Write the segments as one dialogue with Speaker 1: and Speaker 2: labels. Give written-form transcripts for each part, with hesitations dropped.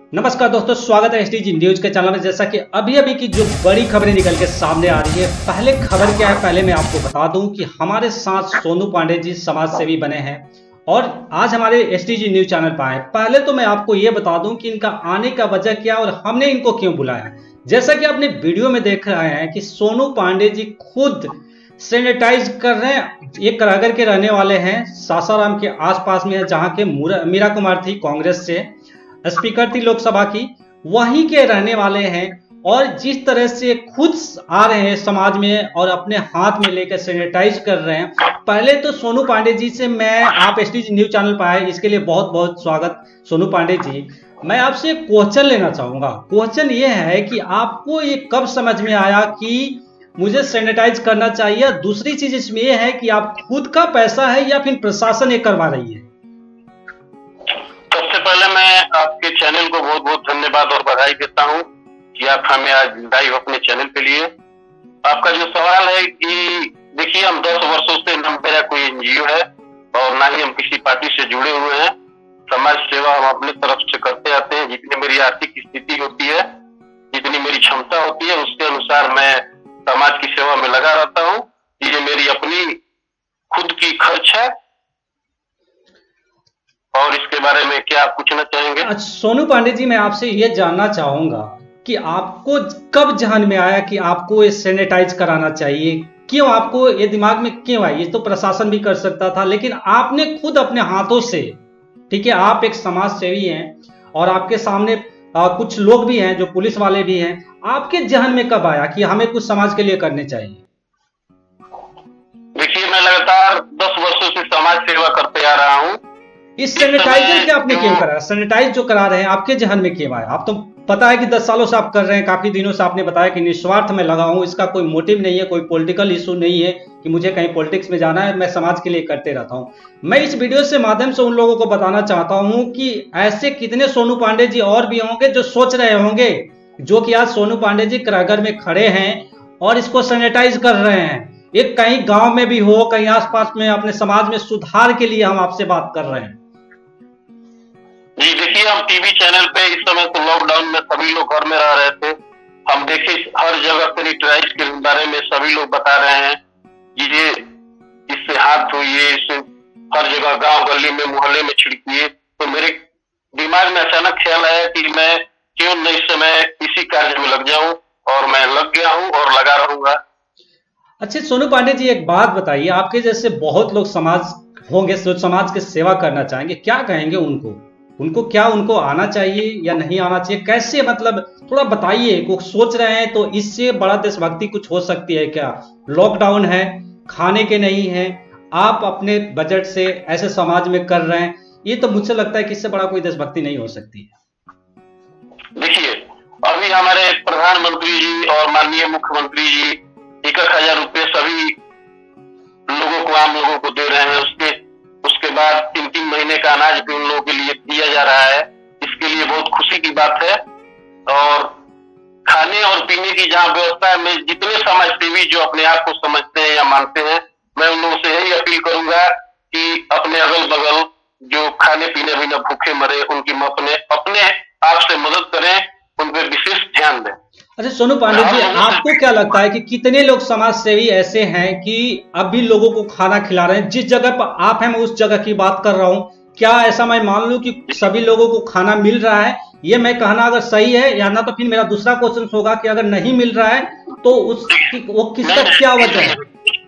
Speaker 1: नमस्कार दोस्तों, स्वागत है एसटीजी न्यूज के चैनल में। जैसा कि अभी की जो बड़ी खबरें निकल के सामने आ रही है, पहले खबर क्या है पहले मैं आपको बता दूं कि हमारे साथ सोनू पांडे जी समाज सेवी बने हैं और आज हमारे एसटीजी न्यूज चैनल पर आए। पहले तो मैं आपको ये बता दूं कि इनका आने का वजह क्या और हमने इनको क्यों बुलाया। जैसा कि आपने वीडियो में देख रहे हैं कि सोनू पांडे जी खुद सैनिटाइज कर रहे हैं। ये करागर के रहने वाले हैं, सासाराम के आसपास में है, जहां के मीरा कुमार थी, कांग्रेस से स्पीकर थी लोकसभा की, वहीं के रहने वाले हैं। और जिस तरह से खुद आ रहे हैं समाज में और अपने हाथ में लेकर सैनिटाइज कर रहे हैं। पहले तो सोनू पांडे जी से मैं, आप एसटीजी न्यूज चैनल पर आए इसके लिए बहुत बहुत स्वागत सोनू पांडे जी। मैं आपसे क्वेश्चन लेना चाहूंगा। क्वेश्चन ये है कि आपको ये कब समझ में आया कि मुझे सैनिटाइज करना चाहिए? दूसरी चीज इसमें यह है कि आप खुद का पैसा है या फिर प्रशासन ये करवा रही है?
Speaker 2: सबसे पहले मैं आपके चैनल को बहुत बहुत धन्यवाद और बधाई देता हूं कि आप हमें आज लाइव अपने चैनल पे लिए। आपका जो सवाल है कि देखिए, हम 10 वर्षों से न मेरा कोई एनजीओ है और ना ही हम किसी पार्टी से जुड़े हुए हैं। समाज सेवा हम अपने तरफ से करते आते हैं। जितनी मेरी आर्थिक स्थिति होती है, जितनी मेरी क्षमता होती है, उसके अनुसार मैं समाज की सेवा में लगा रहता हूँ। ये मेरी अपनी खुद की खर्च है। और इसके बारे में क्या आप पूछना चाहेंगे?
Speaker 1: अच्छा सोनू पांडे जी, मैं आपसे ये जानना चाहूंगा कि आपको कब ध्यान में आया कि आपको ये सैनिटाइज कराना चाहिए? क्यों आपको ये दिमाग में क्यों आई? ये तो प्रशासन भी कर सकता था, लेकिन आपने खुद अपने हाथों से, ठीक है, आप एक समाज सेवी हैं और आपके सामने कुछ लोग भी हैं जो पुलिस वाले भी हैं। आपके ध्यान में कब आया कि हमें कुछ समाज के लिए करने चाहिए?
Speaker 2: देखिए, मैं लगातार 10 वर्षों से समाज सेवा करते आ रहा हूँ।
Speaker 1: इस सैनिटाइजर के आपने क्यों करा? सैनिटाइज जो करा रहे हैं आपके जहन में क्यों आया? आप तो पता है कि 10 सालों से आप कर रहे हैं, काफी दिनों से आपने बताया कि निस्वार्थ में लगा हूं, इसका कोई मोटिव नहीं है, कोई पॉलिटिकल इशू नहीं है कि मुझे कहीं पॉलिटिक्स में जाना है, मैं समाज के लिए करते रहता हूं। मैं इस वीडियो से माध्यम से उन लोगों को बताना चाहता हूं कि ऐसे कितने सोनू पांडे जी और भी होंगे जो सोच रहे होंगे, जो कि आज सोनू पांडे जी करागर में खड़े हैं और इसको सैनिटाइज कर रहे हैं। एक कहीं गांव में भी हो, कहीं आसपास में, अपने समाज में सुधार के लिए हम आपसे बात कर रहे हैं।
Speaker 2: जी देखिए, हम टीवी चैनल पे इस समय तो लॉकडाउन में सभी लोग घर में रह रहे थे। हम देखे हर जगह सैनिटाइज के बारे में सभी लोग बता रहे हैं, ये इससे हाथ धोइए, इससे हर जगह गांव गली में मोहल्ले में छिड़किए। तो मेरे दिमाग में अचानक ख्याल आया कि मैं क्यों न इस समय इसी कार्य में लग जाऊं, और मैं लग गया हूं और लगा रहूंगा।
Speaker 1: अच्छा सोनू पांडे जी, एक बात बताइए, आपके जैसे बहुत लोग समाज होंगे जो समाज की सेवा करना चाहेंगे, क्या कहेंगे उनको क्या उनको आना चाहिए या नहीं आना चाहिए? कैसे, मतलब थोड़ा बताइए। को सोच रहे हैं तो इससे बड़ा देशभक्ति कुछ हो सकती है क्या? लॉकडाउन है, खाने के नहीं है, आप अपने बजट से ऐसे समाज में कर रहे हैं, ये तो मुझे लगता है कि इससे बड़ा कोई देशभक्ति नहीं हो सकती है।
Speaker 2: देखिए, अभी हमारे प्रधानमंत्री जी और माननीय मुख्यमंत्री जी 1,000 रुपये सभी लोगों को, आम लोगों को दे रहे हैं। उसके बाद 3-3 महीने का अनाज भी उन लोगों के लिए दिया जा रहा है। इसके लिए बहुत खुशी की बात है। और खाने और पीने की जहां व्यवस्था है, मैं जितने समाज सेवी जो अपने आप को समझते हैं या मानते हैं, मैं उन लोगों से यही अपील करूंगा कि अपने अगल बगल जो खाने पीने बिना भूखे मरे, उनकी मौत में अपने आप से मदद करें, उन पर विशेष ध्यान दें।
Speaker 1: अच्छा सोनू पांडे जी, आपको क्या लगता है कि कितने लोग समाज सेवी ऐसे हैं कि अभी लोगों को खाना खिला रहे हैं? जिस जगह पर आप हैं मैं उस जगह की बात कर रहा हूं। क्या ऐसा मैं मान लूं कि सभी लोगों को खाना मिल रहा है? ये मैं कहना अगर सही है या ना, तो फिर मेरा दूसरा क्वेश्चन होगा कि अगर नहीं मिल रहा है तो वो किसका क्या वजह है?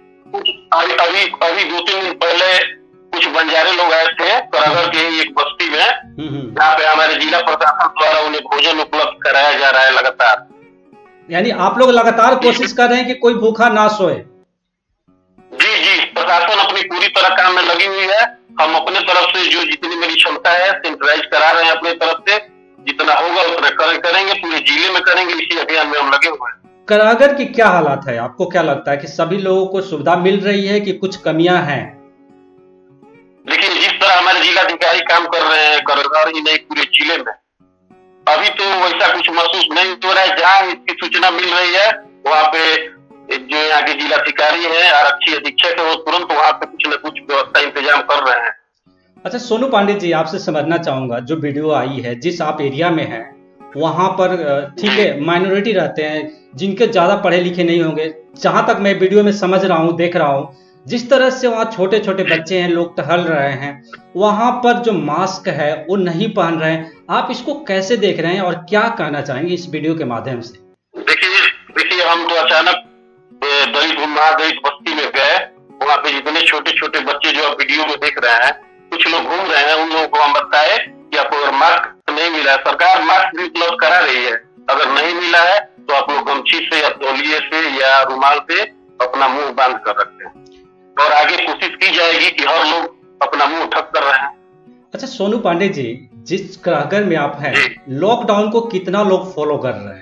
Speaker 2: अभी 2-3 दिन पहले कुछ बंजारे लोग आए थे करागर के एक बस्ती में, जहाँ पे हमारे जिला प्रशासन द्वारा उन्हें भोजन उपलब्ध कराया जा रहा है लगातार।
Speaker 1: यानी आप लोग लगातार कोशिश कर रहे हैं कि कोई भूखा ना सोए?
Speaker 2: जी, प्रशासन अपनी पूरी तरह काम में लगी हुई है। हम अपने तरफ से जो जितनी मेरी क्षमता है सैनिटाइज करा रहे हैं अपनी तरफ से। जितना होगा उतना करेंगे, पूरे जिले में करेंगे। इसी अभियान में हम लगे हुए हैं।
Speaker 1: करागर की क्या हालात है? आपको क्या लगता है कि सभी लोगों को सुविधा मिल रही है कि कुछ कमियां हैं?
Speaker 2: देखिए, जिस तरह हमारे जिलाधिकारी काम कर रहे हैं करागर ही नहीं पूरे जिले में, अभी तो वैसा कुछ महसूस नहीं हो रहा है। जहाँ इसकी सूचना मिल रही है वहाँ पे जो यहाँ के जिलाधिकारी हैं, आरक्षी अधीक्षक है, वो तुरंत वहाँ पे कुछ न कुछ व्यवस्था इंतजाम कर रहे हैं।
Speaker 1: अच्छा सोनू पांडे जी, आपसे समझना चाहूंगा, जो वीडियो आई है, जिस आप एरिया में हैं वहां पर ठीक है माइनॉरिटी रहते हैं जिनके ज्यादा पढ़े लिखे नहीं होंगे, जहां तक मैं वीडियो में समझ रहा हूं, देख रहा हूं, जिस तरह से वहाँ छोटे छोटे बच्चे हैं, लोग टहल रहे हैं, वहां पर जो मास्क है वो नहीं पहन रहे हैं, आप इसको कैसे देख रहे हैं और क्या कहना चाहेंगे इस वीडियो के माध्यम से?
Speaker 2: देखिए हम तो अचानक दलित महादलित बस्ती में गए, वहाँ पे जितने छोटे छोटे बच्चे जो आप वीडियो में देख रहे हैं, कुछ लोग घूम रहे हैं, उन लोगों को हम बताए कि आपको अगर मास्क नहीं मिला है, सरकार मास्क भी उपलब्ध करा रही है, अगर नहीं मिला है तो आप लोग गमछी से या तौलिए से या रुमाल से अपना मुंह बांध कर रखते हैं, और आगे कोशिश की जाएगी कि हर लोग अपना मुंह ढक कर रहे हैं।
Speaker 1: अच्छा सोनू पांडे जी, जिस घर में आप हैं, लॉकडाउन को कितना लोग फॉलो कर रहे हैं?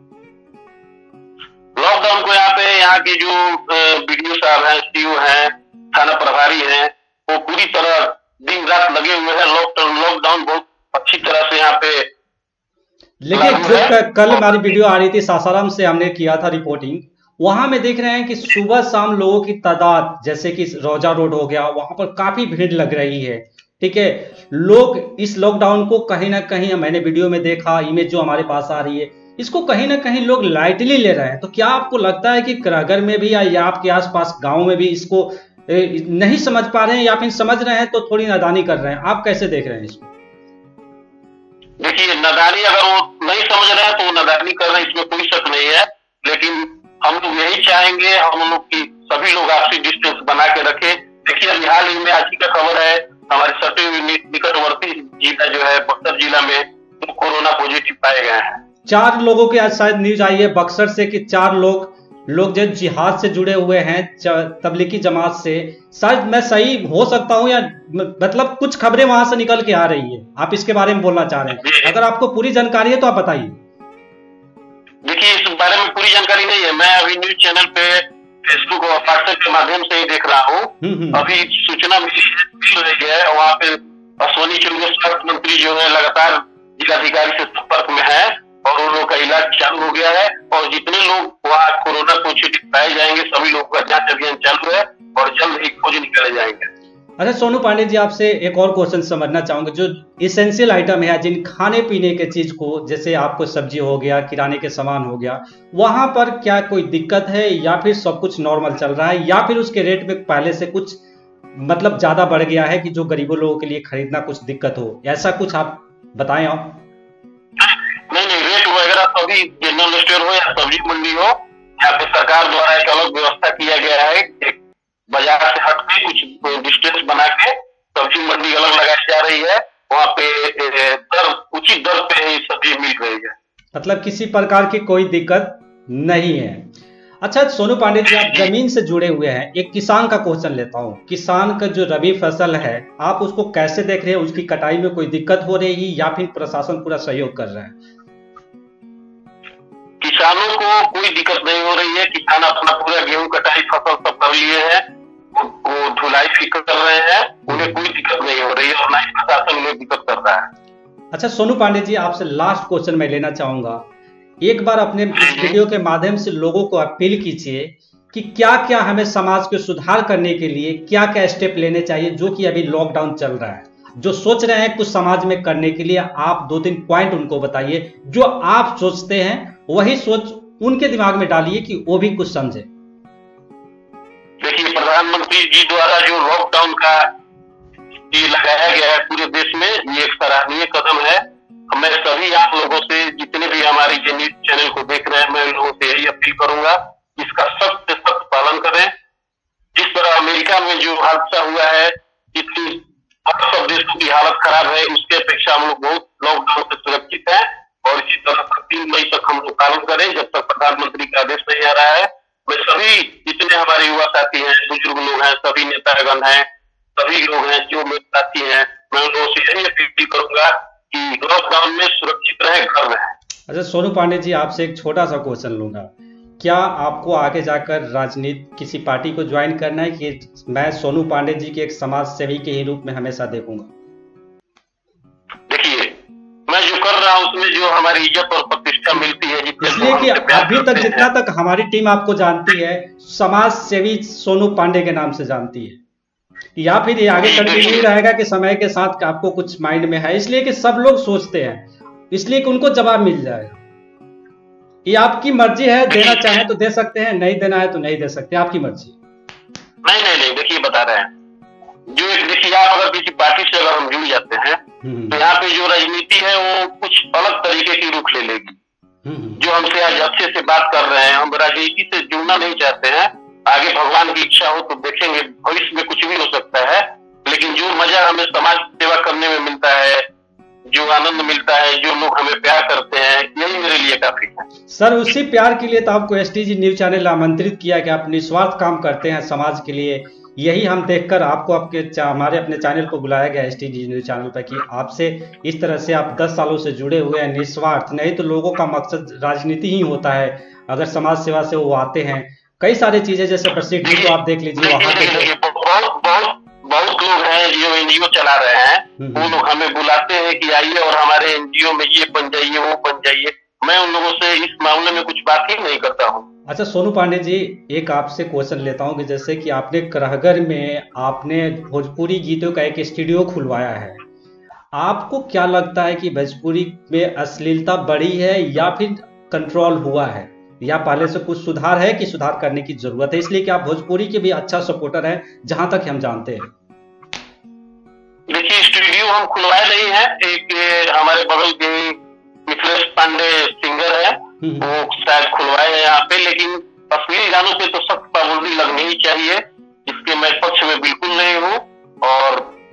Speaker 2: लॉकडाउन को यहाँ के जो बीडीओ साहब हैं, सीओ हैं, थाना प्रभारी हैं, वो पूरी तरह दिन रात लगे हुए हैं। लॉकडाउन बहुत अच्छी तरह से यहाँ पे,
Speaker 1: लेकिन जो कल हमारी वीडियो आ रही थी सासाराम से, हमने किया था रिपोर्टिंग, वहां में देख रहे हैं कि सुबह शाम लोगों की तादाद, जैसे कि रोजा रोड हो गया, वहां पर काफी भीड़ लग रही है। ठीक है, लोग इस लॉकडाउन को कहीं ना कहीं, मैंने वीडियो में देखा, इमेज जो हमारे पास आ रही है, इसको कहीं ना कहीं लोग लाइटली ले रहे हैं। तो क्या आपको लगता है कि करागर में भी या आपके आसपास गांव में भी इसको नहीं समझ पा रहे हैं, या फिर समझ रहे हैं तो थोड़ी नादानी कर रहे हैं? आप कैसे देख रहे हैं इसको?
Speaker 2: देखिए, नादानी अगर वो नहीं समझ रहे हैं तो वो नादानी कर रहे हैं, इसमें कोई शक नहीं है, लेकिन हम लोग यही चाहेंगे हम लोग की सभी लोग आपसी डिस्टेंस बना के रखें। देखिए, अभी हाल ही में आज की खबर है, हमारे सटे निकटवर्ती जिला जो है बक्सर जिला में तो कोरोना पॉजिटिव पाए गए हैं।
Speaker 1: 4 लोगों की आज शायद न्यूज आई है बक्सर से कि 4 लोग जो जिहाद से जुड़े हुए हैं, तबलीगी जमात से। शायद मैं सही हो सकता हूं, या मतलब कुछ खबरें वहां से निकल के आ रही है, आप इसके बारे में बोलना चाह रहे हैं? अगर आपको पूरी जानकारी है तो आप बताइए।
Speaker 2: देखिए, इस बारे में पूरी जानकारी नहीं है, मैं अभी न्यूज चैनल पे फेसबुक और व्हाट्सएप के माध्यम से ही देख रहा हूँ। अभी सूचना मिल रही है, वहाँ पे अश्विनी चौबे स्वास्थ्य मंत्री जो है लगातार जिलाधिकारी से संपर्क में है और उन लोगों का इलाज चालू हो गया है, और जितने लोग वहाँ कोरोना पॉजिटिव पाए जाएंगे सभी लोगों का जांच अभियान चालू है और जल्द ही खोज निकाले जाएंगे।
Speaker 1: अच्छा सोनू पांडे जी, आपसे एक और क्वेश्चन समझना चाहूंगा, जो इसेंशियल आइटम है, जिन खाने पीने के चीज को, जैसे आपको सब्जी हो गया, किराने के सामान हो गया, वहां पर क्या कोई दिक्कत है या फिर सब कुछ नॉर्मल चल रहा है, या फिर उसके रेट में पहले से कुछ मतलब ज्यादा बढ़ गया है कि जो गरीबों लोगों के लिए खरीदना कुछ दिक्कत हो, ऐसा कुछ आप बताएं? आप
Speaker 2: नहीं, रेट वगैरह सभी जनरल स्टोर हो या सब्जी मंडी हो, यहाँ पे सरकार द्वारा एक अलग व्यवस्था किया गया है, बाजार से हट के कुछ डिस्टेंस बना के सब्जी मंडी अलग लगाई जा रही है, वहाँ पे उचित दर पे ही सब्जी मिल रही है,
Speaker 1: मतलब किसी प्रकार की कोई दिक्कत नहीं है। अच्छा सोनू पांडे जी, आप जमीन से जुड़े हुए हैं, एक किसान का क्वेश्चन लेता हूँ, किसान का जो रबी फसल है, आप उसको कैसे देख रहे हैं? उसकी कटाई में कोई दिक्कत हो रही है या फिर प्रशासन पूरा सहयोग कर रहा है?
Speaker 2: किसानों को कोई दिक्कत नहीं हो रही है, किसान अपना पूरा गेहूं कटाई फसल सब कर लिए हैं, वो धुलाई भी कर रहे हैं, उन्हें कोई दिक्कत नहीं हो रही है और ना ही प्रशासन उन्हें दिक्कत कर रहा है।
Speaker 1: अच्छा सोनू पांडे जी, आपसे लास्ट क्वेश्चन मैं लेना चाहूंगा, एक बार अपने इस वीडियो के माध्यम से लोगों को अपील कीजिए कि क्या क्या हमें समाज को सुधार करने के लिए क्या क्या स्टेप लेने चाहिए, जो कि अभी लॉकडाउन चल रहा है, जो सोच रहे हैं कुछ समाज में करने के लिए, आप 2-3 पॉइंट उनको बताइए, जो आप सोचते हैं वही सोच उनके दिमाग में डालिए कि वो भी कुछ समझे।
Speaker 2: देखिए, प्रधानमंत्री जी द्वारा जो लॉकडाउन का ये लगाया गया है पूरे देश में, ये एक सराहनीय कदम है। मैं सभी आप लोगों से, जितने भी हमारी न्यूज चैनल को देख रहे हैं, मैं लोगों से यही अपील करूंगा, इसका सख्त से सख्त पालन करें। जिस तरह अमेरिका में जो हादसा हुआ है, इतनी सब देशों की हालत खराब है, उसके अपेक्षा हम लोग बहुत लॉकडाउन से सुरक्षित हैं, और इसी तरह 3 मई तक हम लोग पालन करें जब तक प्रधानमंत्री का आदेश नहीं आ रहा है। मैं सभी जितने हमारे युवा साथी हैं, बुजुर्ग लोग हैं, सभी नेतागण हैं, सभी लोग हैं जो मेरे साथी हैं, मैं उन लोगों से यही अपील करूंगा कि लॉकडाउन में सुरक्षित रहे, घर में।
Speaker 1: अच्छा सोनू पांडे जी, आपसे एक छोटा सा क्वेश्चन लूंगा, क्या आपको आगे जाकर राजनीति किसी पार्टी को ज्वाइन करना है, कि मैं सोनू पांडे जी के एक समाज सेवी के ही रूप में हमेशा देखूंगा?
Speaker 2: देखिए, मैं जो कर रहा हूँ उसमें जो हमारी इज्जत और प्रतिष्ठा मिलती है,
Speaker 1: इसलिए कि अभी तक जितना तक हमारी टीम आपको जानती है, समाज सेवी सोनू पांडे के नाम से जानती है। या फिर ये आगे कंटिन्यू रहेगा कि समय के साथ आपको कुछ माइंड में है इसलिए कि सब लोग सोचते हैं, इसलिए कि उनको जवाब मिल जाएगा? ये आपकी मर्जी है, देना चाहे तो दे सकते हैं, नहीं देना है तो नहीं दे सकते, आपकी मर्जी।
Speaker 2: नहीं, देखिए बता रहे हैं, जो एक देखिए आप अगर किसी पार्टी से अगर हम जुड़ जाते हैं तो यहाँ पे जो राजनीति है वो कुछ अलग तरीके की रुख ले लेगी। जो हमसे आज अच्छे से बात कर रहे हैं, हम राजनीति से जुड़ना नहीं चाहते हैं, आगे भगवान की इच्छा हो तो देखेंगे, भविष्य में कुछ भी हो सकता है, लेकिन जो मजा हमें समाज सेवा करने में मिलता है, जो आनंद मिलता है, जो लोग हमें प्यार करते हैं, यही मेरे लिए काफी है।
Speaker 1: सर उसी प्यार के लिए तो आपको एसटीजी न्यूज चैनल आमंत्रित किया कि आप निस्वार्थ काम करते हैं समाज के लिए। यही हम देखकर आपको हमारे अपने चैनल को बुलाया गया एसटीजी न्यूज चैनल पर कि आपसे इस तरह से आप 10 सालों से जुड़े हुए हैं निस्वार्थ। नहीं तो लोगों का मकसद राजनीति ही होता है, अगर समाज सेवा से वो आते हैं। कई सारी चीजें जैसे प्रसिद्ध को आप देख लीजिए, वहां पे
Speaker 2: बहुत लोग हैं जो एनजीओ चला रहे हैं, वो लोग हमें बुलाते हैं कि आइए और हमारे एनजीओ में ये बन जाइए, वो बन जाइए। मैं उन लोगों से इस मामले में कुछ बात ही नहीं करता हूँ।
Speaker 1: अच्छा सोनू पांडे जी, एक आपसे क्वेश्चन लेता हूँ कि जैसे कि आपने करहगर में आपने भोजपुरी गीतों का एक स्टूडियो खुलवाया है, आपको क्या लगता है कि भोजपुरी में अश्लीलता बढ़ी है या फिर कंट्रोल हुआ है, या पहले से कुछ सुधार है कि सुधार करने की जरूरत है? इसलिए कि आप भोजपुरी के भी अच्छा सपोर्टर हैं जहां तक हम जानते हैं।
Speaker 2: देखिए स्टूडियो हम खुलवाए नहीं है, एक हमारे बगल के मिथिलेश पांडे सिंगर है, वो शायद खुलवाए हैं यहाँ पे, लेकिन अश्लील गानों पे तो सख्त पाबंदी लगनी ही चाहिए, इसके मैं पक्ष में बिल्कुल नहीं हूँ। और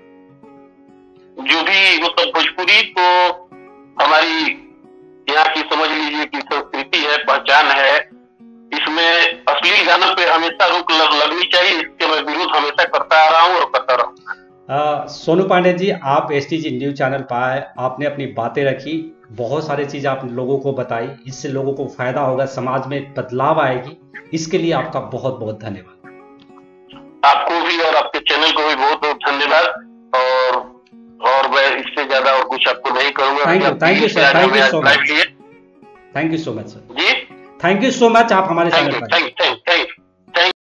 Speaker 2: जो भी मतलब भोजपुरी तो हमारी यहाँ की समझ लीजिए कि संस्कृति है, पहचान है, इसमें अश्लील गानों पे हमेशा रोक लगनी चाहिए, इसके मैं विरोध हमेशा करता आ रहा हूँ और करता रहूंगा।
Speaker 1: सोनू पांडे जी, आप एसटीजी न्यूज चैनल पर आए, आपने अपनी बातें रखी, बहुत सारी चीज आप लोगों को बताई, इससे लोगों को फायदा होगा, समाज में बदलाव आएगी, इसके लिए आपका बहुत बहुत धन्यवाद।
Speaker 2: आपको भी और आपके चैनल को भी बहुत बहुत धन्यवाद। और मैं इससे ज्यादा और कुछ आपको नहीं करूंगा।
Speaker 1: Thank you sir, thank you so much, thank you so much sir ji, thank you so much. आप हमारे चैनल पर